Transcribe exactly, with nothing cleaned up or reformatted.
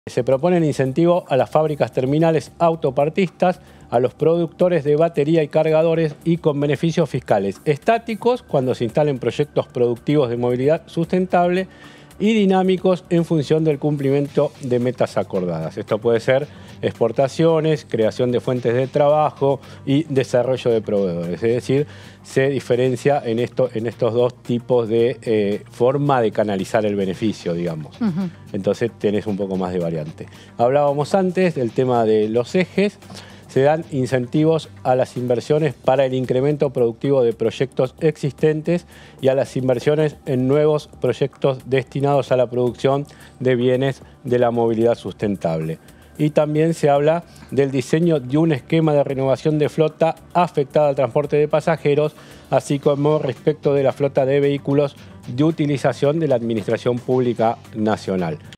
Se proponen incentivos a las fábricas terminales autopartistas, a los productores de batería y cargadores y con beneficios fiscales estáticos cuando se instalen proyectos productivos de movilidad sustentable y dinámicos en función del cumplimiento de metas acordadas. Esto puede ser exportaciones, creación de fuentes de trabajo y desarrollo de proveedores. Es decir, se diferencia en, esto, en estos dos tipos de eh, forma de canalizar el beneficio, digamos. Uh-huh. Entonces tenés un poco más de variante. Hablábamos antes del tema de los ejes. Se dan incentivos a las inversiones para el incremento productivo de proyectos existentes y a las inversiones en nuevos proyectos destinados a la producción de bienes de la movilidad sustentable. Y también se habla del diseño de un esquema de renovación de flota afectada al transporte de pasajeros, así como respecto de la flota de vehículos de utilización de la Administración Pública Nacional.